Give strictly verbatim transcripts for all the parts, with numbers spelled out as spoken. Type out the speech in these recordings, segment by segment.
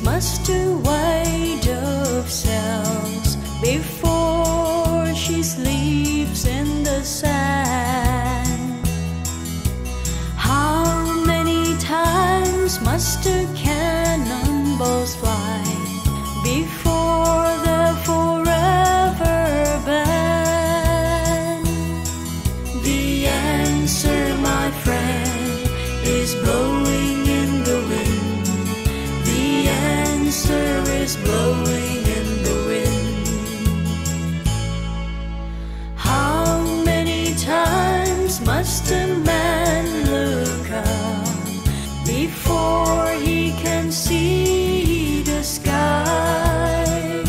must away of cells before she sleeps in the sand. How many times must a cannonballs fly before the forever ban? The answer, my friend, is blowing in the wind. The answer is blowing in the wind. How many times must a man look up before he can see the sky?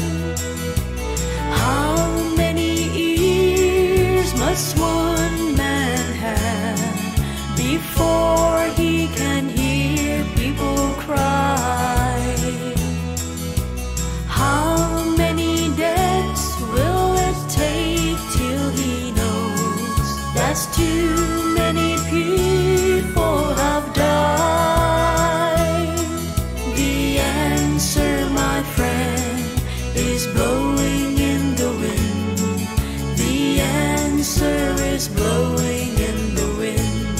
How many ears must one man have before he can hear people cry? How many deaths will it take till he knows that's too many people have died? The answer, my friend, is blowing in the wind. The answer is blowing in the wind.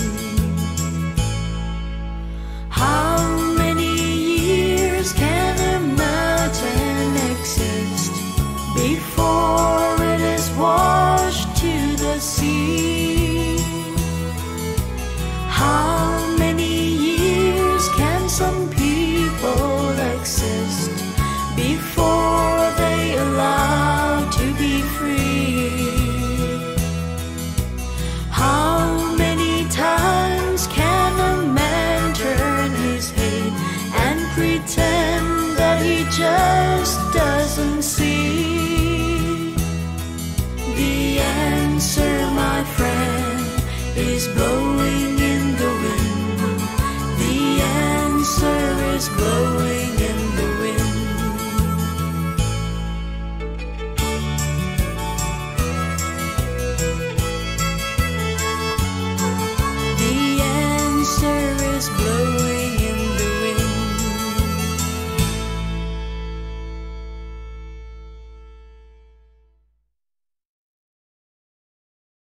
How many years can a mountain exist before it is washed to the sea? How many years can some people exist before they allow to be free? How many times can a man turn his head and pretend that he just doesn't see? The answer, my friend, is blowing